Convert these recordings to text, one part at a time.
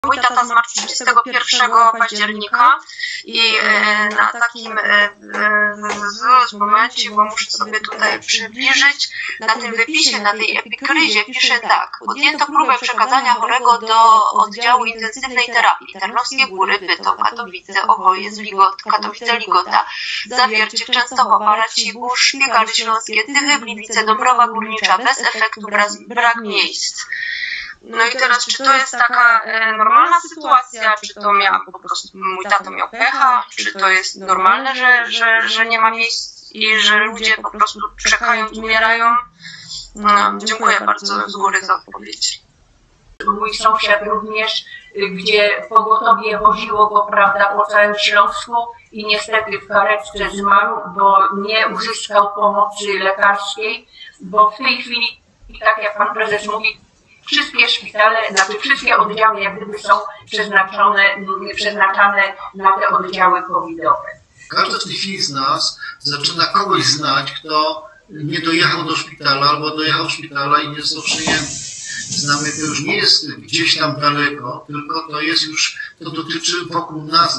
Mój tata zmarł 31 października i na takim momencie, bo muszę sobie tutaj przybliżyć, na tym wypisie, na tej epikryzie pisze tak: podjęto próbę przekazania chorego do oddziału intensywnej terapii Tarnowskie Góry, Bytom, Katowice, Ochoje, Katowice, Ligota, Zawiercie, Częstochowa, Racibórz, Szpiegary Śląskie, Tychy, Gliwice, Dąbrowa Górnicza, bez efektu, brak miejsc. No i teraz, czy to jest taka normalna sytuacja, czy to po prostu mój tato miał pecha, czy to jest normalne, że nie ma miejsc i że ludzie po prostu czekają, umierają? No, dziękuję bardzo z góry za odpowiedź. Mój sąsiad również, gdzie pogotowie woziło go, prawda, po całym Śląsku i niestety w karetce zmarł, bo nie uzyskał pomocy lekarskiej, bo w tej chwili, tak jak pan prezes mówi, wszystkie szpitale, znaczy wszystkie oddziały jak gdyby są przeznaczane na te oddziały covidowe. Każdy w tej chwili z nas zaczyna kogoś znać, kto nie dojechał do szpitala albo dojechał do szpitala i nie został przyjęty. Znamy, to już nie jest gdzieś tam daleko, tylko to jest już, to dotyczy wokół nas,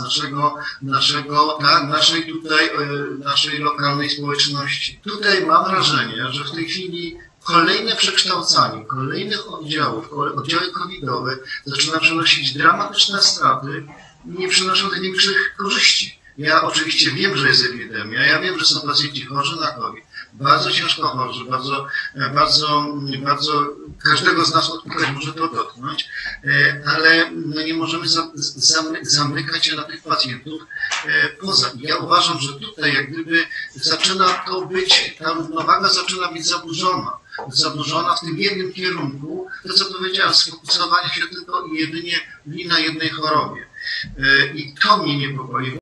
naszej lokalnej społeczności. Tutaj mam wrażenie, że w tej chwili kolejne przekształcanie kolejnych oddziałów, oddziały covidowe zaczyna przynosić dramatyczne straty i nie przynoszą największych korzyści. Ja oczywiście wiem, że jest epidemia, ja wiem, że są pacjenci chorzy na COVID, bardzo ciężko chorzy, bardzo każdego z nas odpukać może to dotknąć, ale no nie możemy zamykać się na tych pacjentów poza. Ja uważam, że tutaj jak gdyby zaczyna to być, ta równowaga zaczyna być zaburzona w tym jednym kierunku, to co powiedziałem, sfokusowanie się tylko i jedynie na jednej chorobie. I to mnie niepokoi.